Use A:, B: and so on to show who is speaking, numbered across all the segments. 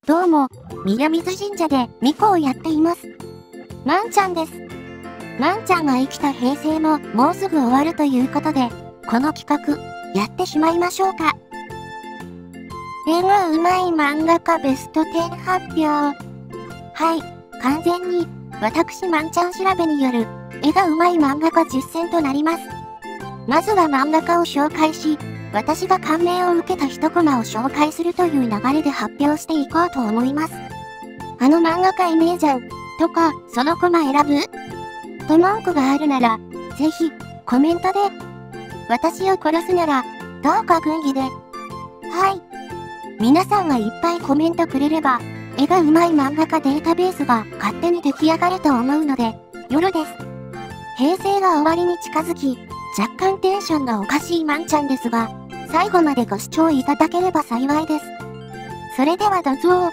A: どうも、宮水神社で巫女をやっています。まんちゃんです。まんちゃんが生きた平成ももうすぐ終わるということで、この企画、やってしまいましょうか。絵がうまい漫画家ベスト10発表。はい、完全に、私まんちゃん調べによる、絵がうまい漫画家実践となります。まずは漫画家を紹介し、私が感銘を受けた一コマを紹介するという流れで発表していこうと思います。あの漫画家いねえじゃん、とか、そのコマ選ぶと文句があるなら、ぜひ、コメントで。私を殺すなら、どうか軍議で。はい。皆さんがいっぱいコメントくれれば、絵がうまい漫画家データベースが勝手に出来上がると思うので、夜です。平成が終わりに近づき、若干テンションがおかしいまんちゃんですが、最後までご視聴いただければ幸いです。それではどうぞ。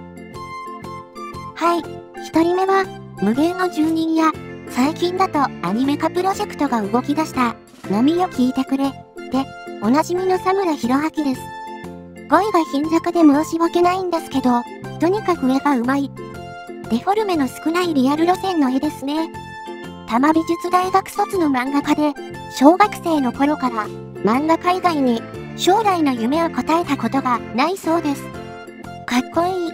A: はい、一人目は、無限の住人や、最近だとアニメ化プロジェクトが動き出した、波を聞いてくれ、で、おなじみの佐村弘明です。語彙が貧弱で申し訳ないんですけど、とにかく絵がうまい。デフォルメの少ないリアル路線の絵ですね。多摩美術大学卒の漫画家で、小学生の頃から漫画家以外に将来の夢を答えたことがないそうです。かっこいい。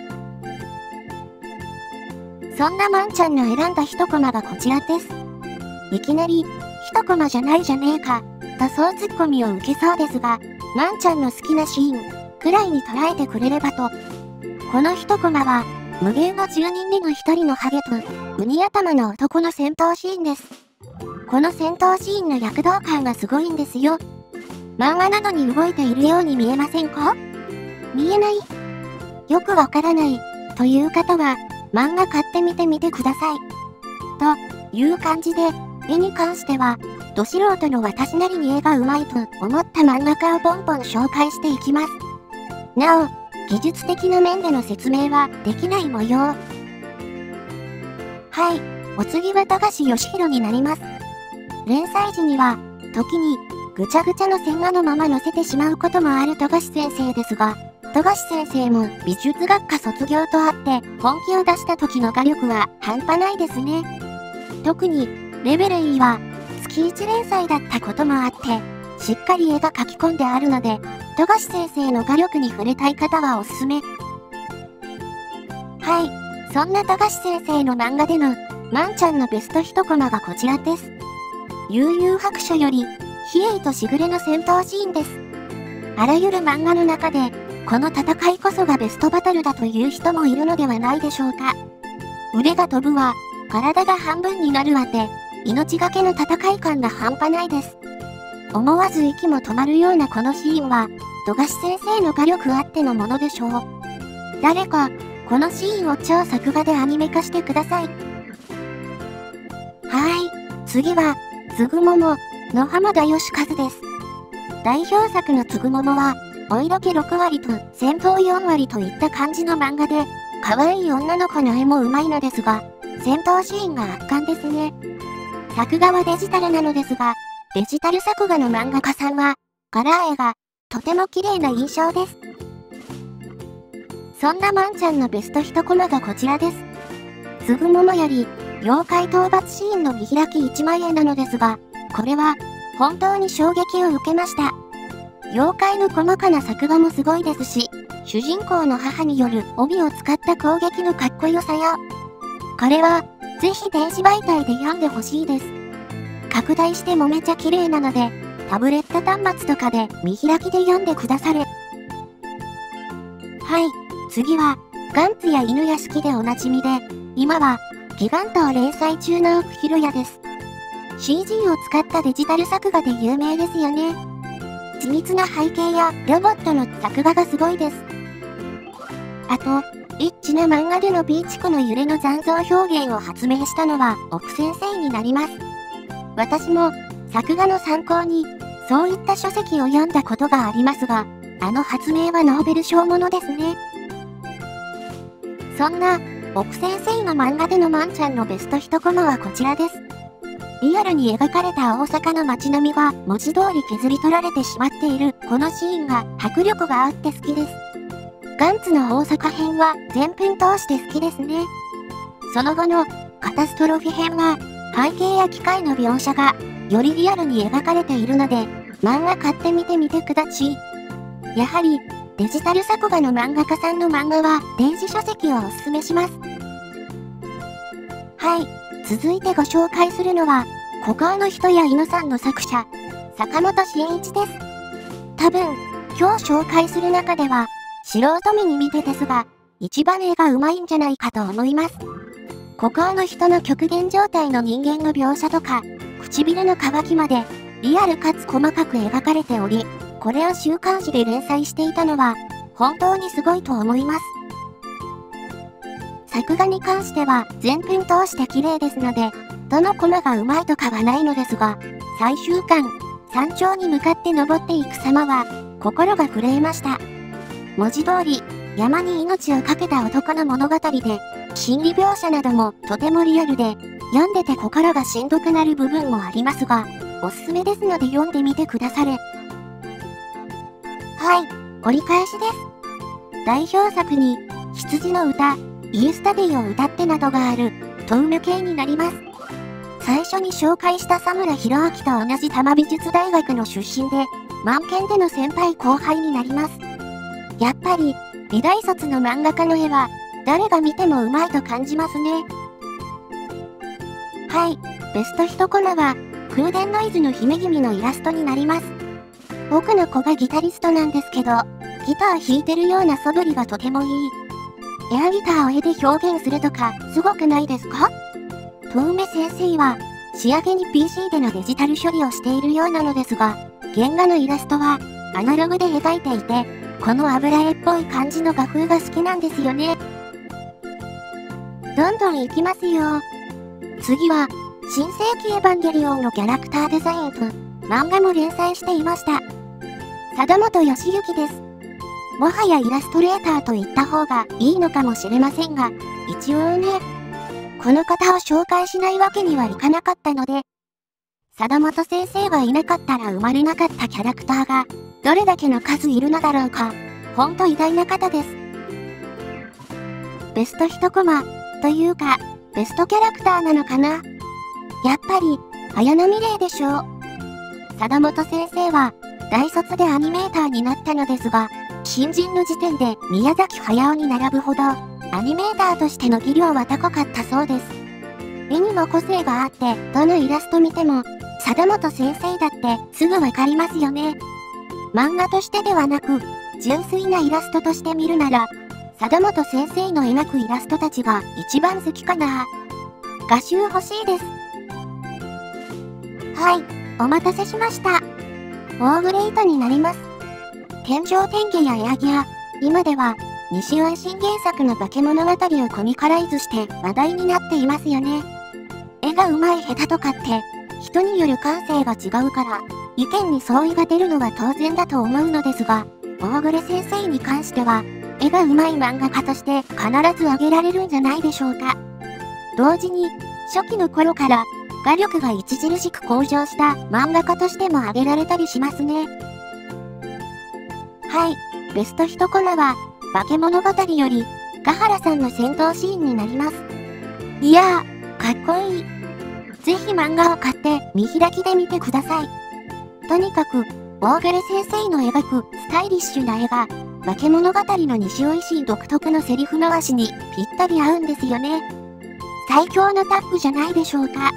A: そんなまんちゃんの選んだ一コマがこちらです。いきなり、一コマじゃないじゃねえか、とそうツッコミを受けそうですが、まんちゃんの好きなシーンくらいに捉えてくれればと。この一コマは、無限の住人での一人のハゲと、ウニ頭の男の戦闘シーンです。この戦闘シーンの躍動感がすごいんですよ。漫画なのに動いているように見えませんか？見えない？よくわからない、という方は、漫画買ってみてみてください。という感じで、絵に関しては、ど素人の私なりに絵がうまいと思った漫画家をポンポン紹介していきます。なお、技術的な面での説明はできない模様。はい、お次は富樫義弘になります。連載時には、時に、ぐちゃぐちゃの線画のまま載せてしまうこともある富樫先生ですが、富樫先生も美術学科卒業とあって、本気を出した時の画力は半端ないですね。特に、レベル E は、月1連載だったこともあって、しっかり絵が描き込んであるので、富樫先生の画力に触れたい方はおすすめ。はい、そんな富樫先生の漫画での、まんちゃんのベスト一コマがこちらです。悠々白書より、比叡としぐれの戦闘シーンです。あらゆる漫画の中で、この戦いこそがベストバトルだという人もいるのではないでしょうか。腕が飛ぶわ、体が半分になるわで、命がけの戦い感が半端ないです。思わず息も止まるようなこのシーンは、富樫先生の画力あってのものでしょう。誰か、このシーンを超作画でアニメ化してください。次は、つぐももの浜田義和です。代表作のつぐももは、お色気6割と戦闘4割といった感じの漫画で、可愛い女の子の絵もうまいのですが、戦闘シーンが圧巻ですね。作画はデジタルなのですが、デジタル作画の漫画家さんは、カラー絵がとても綺麗な印象です。そんなまんちゃんのベスト一コマがこちらです。つぐももより、妖怪討伐シーンの見開き1枚絵なのですが、これは、本当に衝撃を受けました。妖怪の細かな作画もすごいですし、主人公の母による帯を使った攻撃のかっこよさや、これは、ぜひ電子媒体で読んでほしいです。拡大してもめちゃ綺麗なので、タブレット端末とかで見開きで読んでくだされ。はい、次は、ガンツや犬屋敷でおなじみで、今は、ギガントを連載中の奥ひろやです。CG を使ったデジタル作画で有名ですよね。緻密な背景やロボットの作画がすごいです。あと、エッチな漫画でのビーチ湖の揺れの残像表現を発明したのは奥先生になります。私も作画の参考にそういった書籍を読んだことがありますが、あの発明はノーベル賞ものですね。そんな奥先生の漫画でのまんちゃんのベスト一コマはこちらです。リアルに描かれた大阪の街並みが文字通り削り取られてしまっているこのシーンが迫力があって好きです。 ガンツの大阪編は全編通して好きですね。その後のカタストロフィ編は背景や機械の描写がよりリアルに描かれているので漫画買ってみてみてくだち。やはりデジタル作画の漫画家さんの漫画は電子書籍をおすすめします。はい、続いてご紹介するのは孤高の人や犬さんの作者、坂本真一です。多分、今日紹介する中では素人目に見てですが、一番絵が上手いんじゃないかと思います。孤高の人の極限状態の人間の描写とか、唇の渇きまで、リアルかつ細かく描かれており、これを週刊誌で連載していたのは、本当にすごいと思います。作画に関しては全編通して綺麗ですので、どのコマが上手いとかはないのですが、最終巻、山頂に向かって登っていく様は、心が震えました。文字通り、山に命を懸けた男の物語で、心理描写などもとてもリアルで、読んでて心がしんどくなる部分もありますが、おすすめですので読んでみてくだされ。はい、折り返しです。代表作に、羊の歌、イエスタデイを歌ってなどがある、遠目系になります。最初に紹介した佐村弘明と同じ多摩美術大学の出身で、満研での先輩後輩になります。やっぱり、美大卒の漫画家の絵は、誰が見ても上手いと感じますね。はい、ベスト1コマは、空伝ノイズの姫君のイラストになります。僕の子がギタリストなんですけど、ギター弾いてるような素振りがとてもいい。エアギターを絵で表現するとか、すごくないですか？遠目先生は、仕上げに PC でのデジタル処理をしているようなのですが、原画のイラストは、アナログで描いていて、この油絵っぽい感じの画風が好きなんですよね。どんどん行きますよ。次は、新世紀エヴァンゲリオンのキャラクターデザインと、漫画も連載していました。貞本義行です。もはやイラストレーターと言った方がいいのかもしれませんが、一応ね、この方を紹介しないわけにはいかなかったので、貞本先生がいなかったら生まれなかったキャラクターが、どれだけの数いるのだろうか、ほんと偉大な方です。ベスト1コマ、というか、ベストキャラクターなのかな？やっぱり、綾野美玲でしょう。貞本先生は、大卒でアニメーターになったのですが、新人の時点で宮崎駿に並ぶほど、アニメーターとしての技量は高かったそうです。絵にも個性があって、どのイラスト見ても、貞本先生だってすぐわかりますよね。漫画としてではなく、純粋なイラストとして見るなら、貞本先生の描くイラストたちが一番好きかな。画集欲しいです。はい、お待たせしました。大グレートになります。天上天下やエアギア、今では、西尾維新原作の化け物語をコミカライズして話題になっていますよね。絵が上手い下手とかって、人による感性が違うから、意見に相違が出るのは当然だと思うのですが、大暮先生に関しては、絵が上手い漫画家として必ず挙げられるんじゃないでしょうか。同時に、初期の頃から、画力が著しく向上した漫画家としても挙げられたりしますね。はい、ベスト1コマは、化け物語より、華原さんの戦闘シーンになります。いやー、かっこいい。ぜひ漫画を買って見開きで見てください。とにかく、大暮先生の描くスタイリッシュな絵が、化け物語の西尾維新独特のセリフ回しにぴったり合うんですよね。最強のタッグじゃないでしょうか。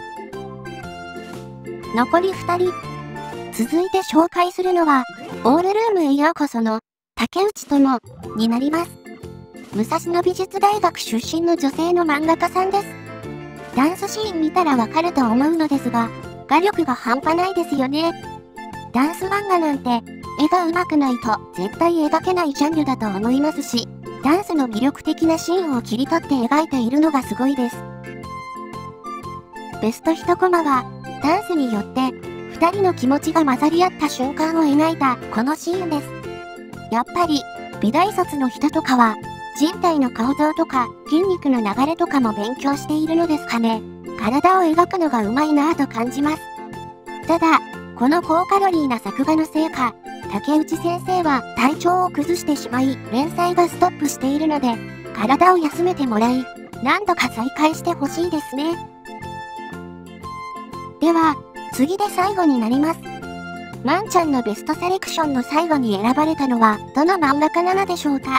A: 残り2人。続いて紹介するのは、オールルームへようこその、竹内智になります。武蔵野美術大学出身の女性の漫画家さんです。ダンスシーン見たらわかると思うのですが、画力が半端ないですよね。ダンス漫画なんて、絵が上手くないと絶対描けないジャンルだと思いますし、ダンスの魅力的なシーンを切り取って描いているのがすごいです。ベスト1コマは、ダンスによって、2人の気持ちが混ざり合った瞬間を描いたこのシーンです。やっぱり、美大卒の人とかは、人体の構造とか筋肉の流れとかも勉強しているのですかね。体を描くのが上手いなぁと感じます。ただ、この高カロリーな作画のせいか、 竹内先生は体調を崩してしまい、連載がストップしているので、体を休めてもらい、何度か再開してほしいですね。では、次で最後になります。まんちゃんのベストセレクションの最後に選ばれたのは、どの漫画家なのでしょうか？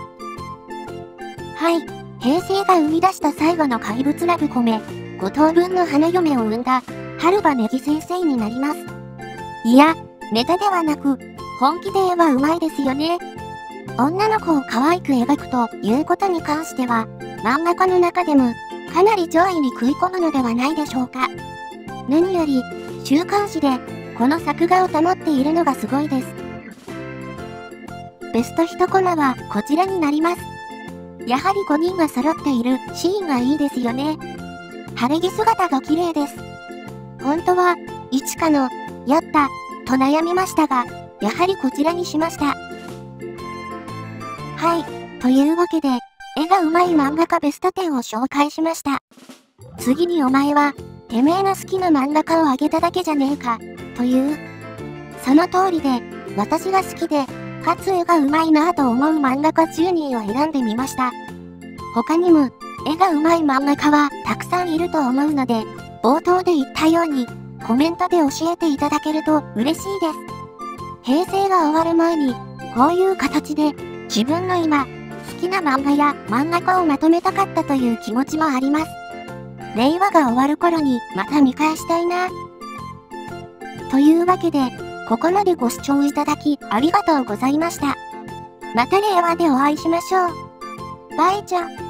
A: はい、平成が生み出した最後の怪物ラブコメ、5等分の花嫁を生んだ、春場ねぎ先生になります。いや、ネタではなく、本気で絵は上手いですよね。女の子を可愛く描くということに関しては、漫画家の中でも、かなり上位に食い込むのではないでしょうか。何より、週刊誌で、この作画を保っているのがすごいです。ベスト1コマはこちらになります。やはり5人が揃っているシーンがいいですよね。晴れ着姿が綺麗です。本当は、いちかの、やった、と悩みましたが、やはりこちらにしました。はい、というわけで、絵が上手い漫画家ベスト10を紹介しました。次にお前は、てめえの好きな漫画家をあげただけじゃねえか、という。その通りで、私が好きで、かつ絵が上手いなぁと思う漫画家10人を選んでみました。他にも、絵が上手い漫画家はたくさんいると思うので、冒頭で言ったように、コメントで教えていただけると嬉しいです。平成が終わる前に、こういう形で、自分の今、好きな漫画や漫画家をまとめたかったという気持ちもあります。令和が終わる頃にまた見返したいな。というわけで、ここまでご視聴いただきありがとうございました。また令和でお会いしましょう。バイチャ。